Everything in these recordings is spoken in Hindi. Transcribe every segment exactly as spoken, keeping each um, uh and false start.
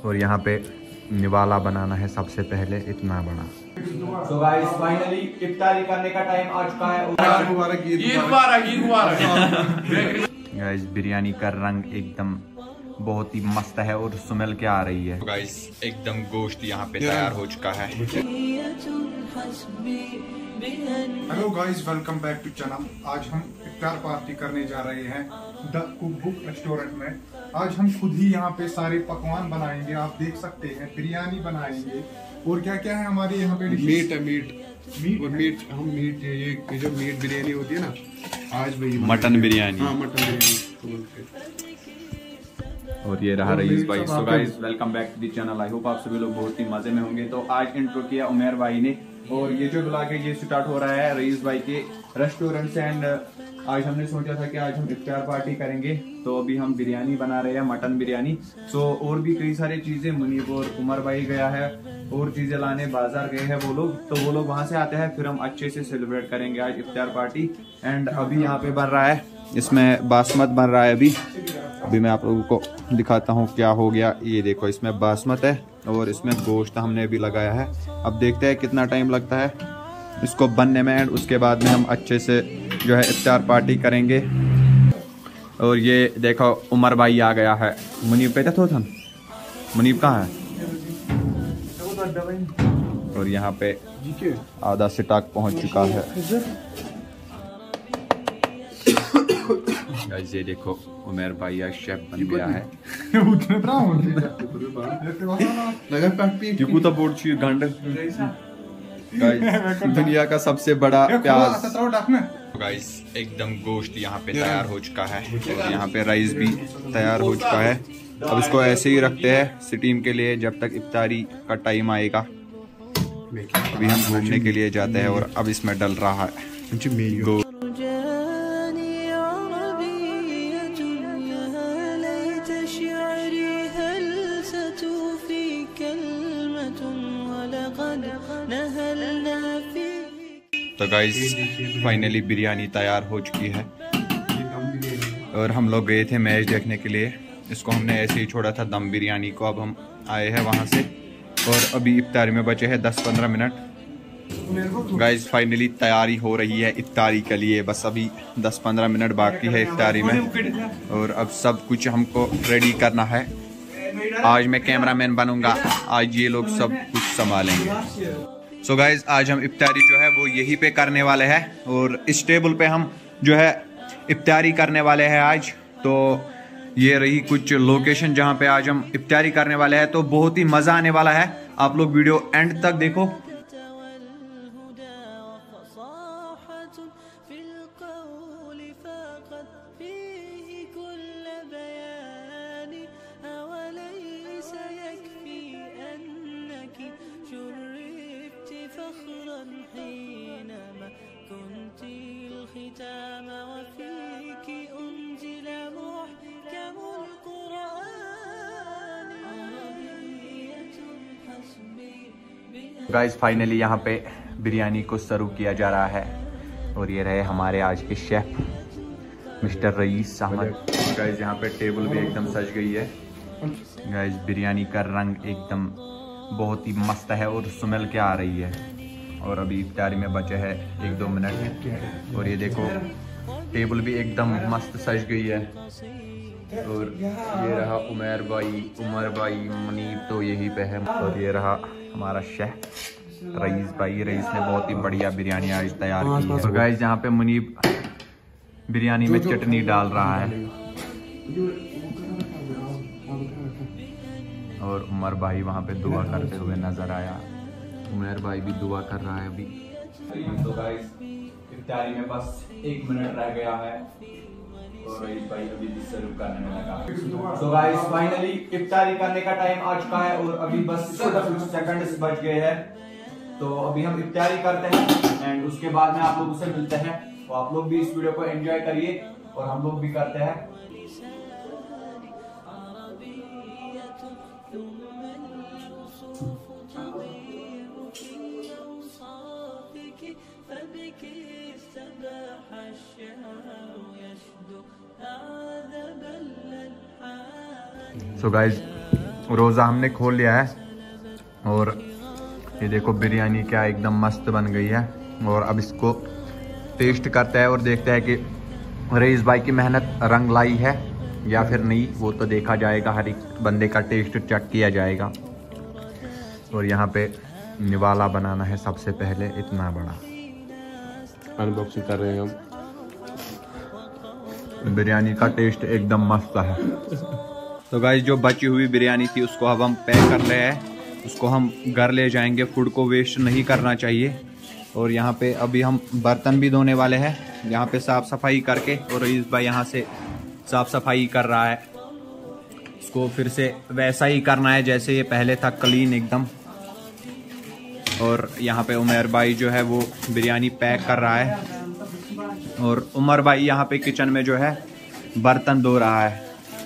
और यहाँ पे निवाला बनाना है सबसे पहले इतना बड़ा। So guys, finally इफ्तारी करने का टाइम आ चुका है। गाइस बिरयानी का रंग एकदम बहुत ही मस्त है और स्मेल क्या आ रही है। गाइस एकदम गोश्त यहाँ पे तैयार हो चुका है। Hello guys, welcome back to channel. आज हम इफ्तार पार्टी करने जा रहे हैं द कुक बुक रेस्टोरेंट में। आज हम खुद ही यहाँ पे सारे पकवान बनाएंगे, आप देख सकते हैं। बिरयानी बनाएंगे और क्या क्या है हमारे यहाँ पे। मीट है, मीट मीट और मीट हम मीट ये ये जो मीट बिरयानी होती है ना, आज वही मटन बिरयानी। हाँ, मटन बिरयानी। और ये रहा रईस भाई। So guys welcome back to the channel. I hope आप सभी लोग बहुत ही मजे में होंगे। तो आज इंट्रो किया उमेर भाई ने और ये जो ब्लॉग है ये स्टार्ट हो रहा है रईस भाई के रेस्टोरेंट से। एंड आज हमने सोचा था कि आज हम इफ्तार पार्टी करेंगे, तो अभी हम बिरयानी बना रहे हैं, मटन बिरयानी। तो और भी कई सारी चीजें, मुनीब और उमर भाई गया है और चीजें लाने, बाजार गए हैं वो लोग। तो वो लोग वहां से आते हैं, फिर हम अच्छे से सेलिब्रेट करेंगे आज इफ्तार पार्टी। एंड अभी यहाँ पे बन रहा है, इसमें बासमत बन रहा है अभी अभी मैं आप लोगों को दिखाता हूँ क्या हो गया। ये देखो, इसमें बासमत है और इसमें गोश्त हमने भी लगाया है। अब देखते हैं कितना टाइम लगता है इसको बनने में। एंड उसके बाद में हम अच्छे से जो है इफ्तार पार्टी करेंगे। और ये देखो उमर भाई आ गया है। मुनीब पे तो था, मुनीब कहाँ है? और यहाँ पे आधा स्टॉक पहुँच चुका है। ये देखो उमेर भाई आज शेफ बन गया है। तो बोर्ड दुनिया का सबसे बड़ा प्याज। गाइस एकदम गोश्त यहाँ पे तैयार हो चुका है और यहाँ पे राइस भी तैयार हो चुका है। अब इसको ऐसे ही रखते हैं स्टीम के लिए जब तक इफ्तारी का टाइम आएगा। अभी हम घूमने के लिए जाते हैं और अब इसमें डल रहा है। तो गाइस फाइनली बिरयानी तैयार हो चुकी है और हम लोग गए थे मैच देखने के लिए। इसको हमने ऐसे ही छोड़ा था दम बिरयानी को। अब हम आए हैं वहां से और अभी इफ्तारी में बचे हैं दस पंद्रह मिनट। गाइस फाइनली तैयारी हो रही है इफ्तारी के लिए। बस अभी दस पंद्रह मिनट बाकी है इफ्तारी में और अब सब कुछ हमको रेडी करना है। आज मैं कैमरामैन बनूंगा, आज ये लोग सब कुछ संभालेंगे। सो so गाइज आज हम इफ्तारी जो है वो यहीं पे करने वाले हैं और इस टेबल पे हम जो है इफ्तारी करने वाले हैं आज। तो ये रही कुछ लोकेशन जहाँ पे आज हम इफ्तारी करने वाले हैं। तो बहुत ही मज़ा आने वाला है, आप लोग वीडियो एंड तक देखो। गाइस फाइनली यहाँ पे बिरयानी को सर्व किया जा रहा है और ये रहे हमारे आज के chef mister Raees Ahmed. Guys यहाँ पे टेबल भी एकदम सज गई है। गाइस बिरयानी का रंग एकदम बहुत ही मस्त है और स्मेल क्या आ रही है। और अभी इफ्तारी में बचे है एक दो मिनट और ये देखो टेबल भी एकदम मस्त सज गई है। और ये रहा उमेर भाई, उमर भाई, मुनीब तो यहीं पे है। और ये रहा हमारा शेफ रईस भाई। रईस ने बहुत ही बढ़िया बिरयानी आज तैयार की है। तो गाइस यहाँ पे मुनीब बिरयानी में चटनी डाल रहा है और उमर भाई वहाँ पे दुआ करते हुए नजर आया। उमर भाई भी दुआ कर रहा है अभी। तो गाइस इफ्तारी में बस एक मिनट रह गया है और रईस भाई अभी भी सर्व करने में लगा। तो गाइस फाइनली इफ्तारी करने का टाइम आ चुका है और अभी बस कुछ सेकंड्स बच गए हैं। तो अभी हम इफ्तारी करते हैं एंड उसके बाद में आप लोगों से मिलते हैं। तो आप लोग भी इस वीडियो को एंजॉय करिए और हम लोग भी करते हैं। सो गाइज रोज़ा हमने खोल लिया है और ये देखो बिरयानी क्या एकदम मस्त बन गई है। और अब इसको टेस्ट करते हैं और देखते हैं कि रईस भाई की मेहनत रंग लाई है या फिर नहीं, वो तो देखा जाएगा। हर एक बंदे का टेस्ट चेक किया जाएगा। और यहाँ पे निवाला बनाना है सबसे पहले, इतना बड़ा अनबॉक्सिंग कर रहे हैं हम। बिरयानी का टेस्ट एकदम मस्त है। तो गाइस जो बची हुई बिरयानी थी उसको अब हम पैक कर रहे हैं, उसको हम घर ले जाएंगे। फूड को वेस्ट नहीं करना चाहिए। और यहाँ पे अभी हम बर्तन भी धोने वाले हैं, यहाँ पे साफ सफाई करके। और रईस भाई यहाँ से साफ सफाई कर रहा है, इसको फिर से वैसा ही करना है जैसे ये पहले था, क्लीन एकदम। और यहाँ पे उमर भाई जो है वो बिरयानी पैक कर रहा है और उमर भाई यहाँ पे किचन में जो है बर्तन धो रहा है।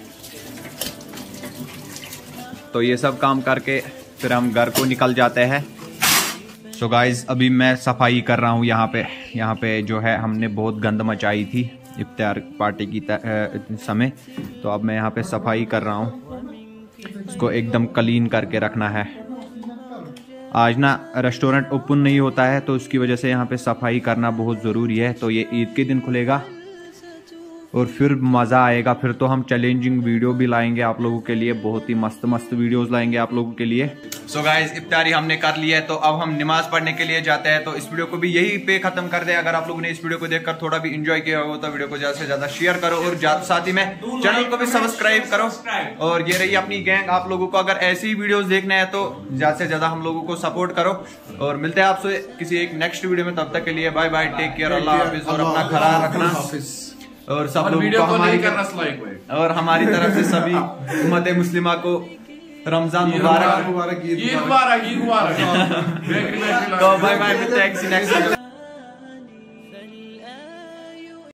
तो ये सब काम करके फिर हम घर को निकल जाते हैं। सो so गाइज अभी मैं सफाई कर रहा हूँ यहाँ पे। यहाँ पे जो है हमने बहुत गंद मचाई थी इफ्तार पार्टी की समय, तो अब मैं यहाँ पे सफाई कर रहा हूँ। इसको एकदम क्लीन करके रखना है। आज ना रेस्टोरेंट ओपन नहीं होता है तो उसकी वजह से यहाँ पे सफाई करना बहुत ज़रूरी है। तो ये ईद के दिन खुलेगा और फिर मज़ा आएगा। फिर तो हम चैलेंजिंग वीडियो भी लाएंगे आप लोगों के लिए, बहुत ही मस्त मस्त वीडियोस लाएंगे आप लोगों के लिए। सो गाइस इफ्तारी हमने कर ली है, तो अब हम नमाज पढ़ने के लिए जाते हैं। तो इस वीडियो को भी यही पे खत्म कर दे। अगर आप लोगों ने इस वीडियो को देखकर थोड़ा भी एंजॉय किया हो तो वीडियो को ज्यादा से ज्यादा शेयर करो और साथ ही में चैनल को भी सब्सक्राइब करो। और ये रही अपनी गैंग। आप लोगों को अगर ऐसी वीडियोस देखने हैं तो ज्यादा से ज्यादा हम लोगों को सपोर्ट करो। और मिलते हैं आपसे किसी एक नेक्स्ट वीडियो में, तब तक के लिए बाय बाय, टेक केयर, अल्लाह हाफिज और अपना ख्याल रखना। और सब लोगों को हमारी और हमारी तरफ से सभी उम्मत मुस्लिमा को रमजान मुबारक, मुबारक, ईद मुबारक, ईद मुबारक। तो बाय बाय, मिलते हैं किसी नेक्स्ट